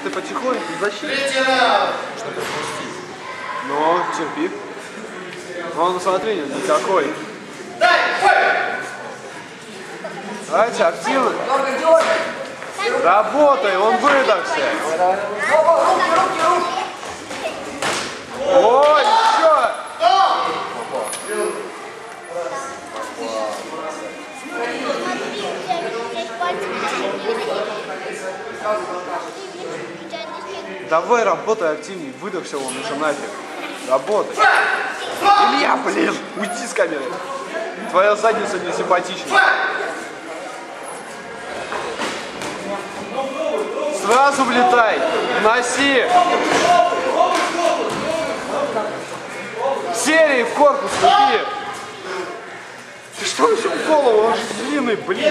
ты потихоньку защитишь. Чтобы спустить. Ну, терпи. Он, смотри, никакой. Давайте активно. Работай, он выдохся. Ой, еще! Давай, работай активнее, выдохся он уже нафиг. Работай. Илья, блин, уйди с камеры. Твоя задница не симпатична. Сразу влетай, носи. Серии в корпус лупи. Ты что еще в голову? Он же длинный, блин.